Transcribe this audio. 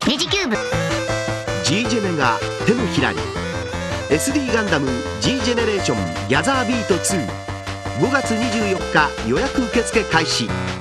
ネジキューブ G ジェネが手のひらに SD ガンダム G ジェネレーションギャザービート2 5月24日予約受付開始。